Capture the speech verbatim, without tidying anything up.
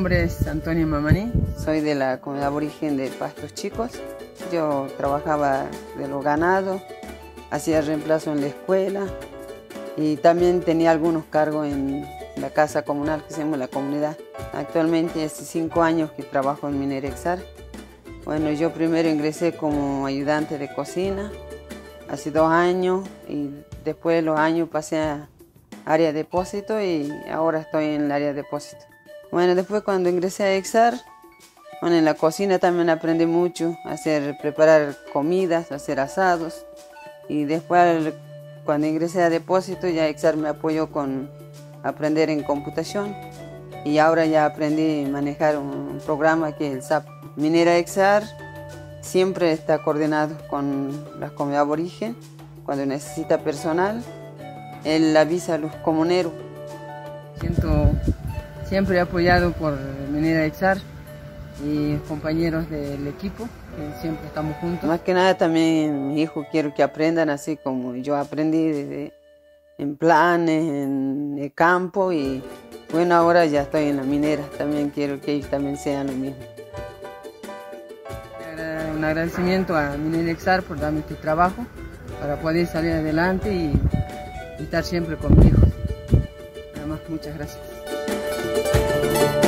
nombre es Antonia Mamaní, soy de la comunidad aborigen de Pastos Chicos. Yo trabajaba de los ganados, hacía reemplazo en la escuela y también tenía algunos cargos en la casa comunal que se llama La Comunidad. Actualmente hace cinco años que trabajo en Minerexar. Bueno, yo primero ingresé como ayudante de cocina, hace dos años, y después de los años pasé a área de depósito y ahora estoy en el área de depósito. Bueno, después cuando ingresé a Exar, bueno, en la cocina también aprendí mucho, a hacer, preparar comidas, hacer asados. Y después cuando ingresé a depósito ya Exar me apoyó con aprender en computación. Y ahora ya aprendí a manejar un programa que es el S A P. Minera Exar siempre está coordinado con la comunidad aborigen. Cuando necesita personal, él avisa a los comuneros. Siento siempre apoyado por Minera Exar y compañeros del equipo, que siempre estamos juntos. Más que nada también mis hijos quiero que aprendan así como yo aprendí desde, en planes, en el campo, y bueno, ahora ya estoy en la minera, también quiero que ellos también sean lo mismo. Un agradecimiento a Minera Exar por darme este trabajo para poder salir adelante y, y estar siempre con mis hijos. Nada más, muchas gracias.